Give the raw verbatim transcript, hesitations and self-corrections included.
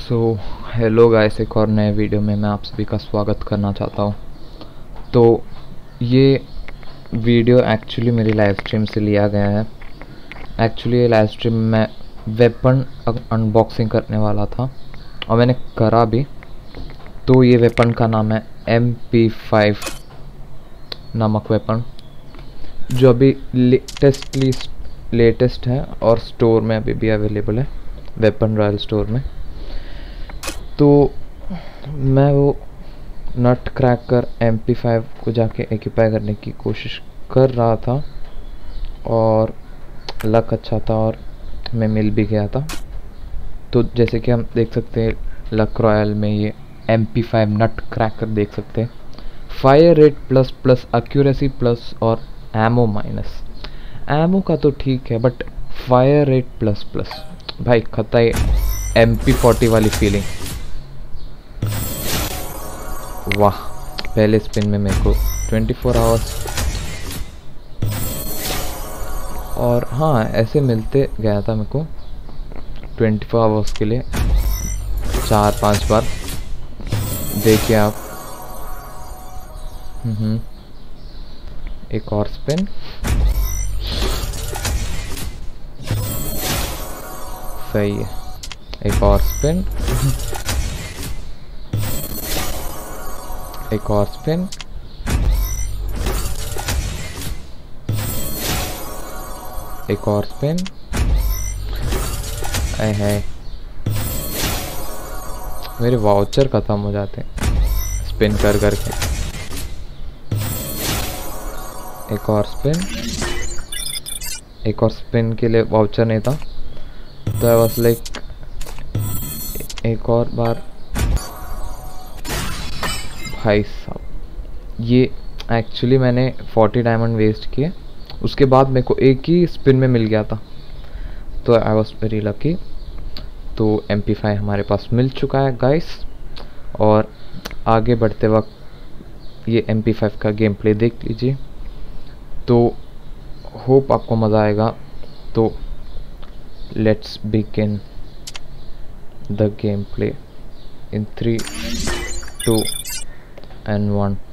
So hello guys, एक और नए वीडियो में मैं आप सभी का स्वागत करना चाहता हूँ। तो ये वीडियो एक्चुअली मेरी लाइव स्ट्रीम से लिया गया है। एक्चुअली ये लाइव स्ट्रीम में मैं वेपन अनबॉक्सिंग करने वाला था और मैंने करा भी। तो ये वेपन का नाम है एम पी फाइव नामक वेपन, जो अभी लेटेस्टली लेटेस्ट है और स्टोर में अभी भी अवेलेबल है, वेपन रॉयल स्टोर में। तो मैं वो nut cracker M P five को जाके एक्यूपाई करने की कोशिश कर रहा था और लक अच्छा था और मैं मिल भी गया था। तो जैसे कि हम देख सकते हैं लक रॉयल में ये M P five nut cracker देख सकते हैं। Fire rate plus plus accuracy plus और एमो माइनस। एमो का तो ठीक है, but fire rate plus plus भाई खता है एम पी फोर्टी वाली फीलिंग। वाह, पहले स्पिन में मेरे को ट्वेंटी फोर आवर्स और हाँ ऐसे मिलते गया था मेरे को ट्वेंटी फोर आवर्स के लिए चार पांच बार। देखिए आप, हम्म एक और स्पिन, सही है, एक और स्पिन एक और स्पिन, एक और स्पिन, ऐ है मेरे वाउचर खत्म हो जाते हैं स्पिन कर करके। एक और स्पिन, एक और स्पिन के लिए वाउचर नहीं था, तो आई वाज लाइक एक और बार। भाई साहब, ये एक्चुअली मैंने फोर्टी डायमंड वेस्ट किए, उसके बाद मेरे को एक ही स्पिन में मिल गया था, तो आई वॉज वेरी लकी। तो एम पी फाइव हमारे पास मिल चुका है गाइस, और आगे बढ़ते वक्त ये एम पी फाइव का गेम प्ले देख लीजिए। तो होप आपको मज़ा आएगा। तो let's begin the game play in three two and one.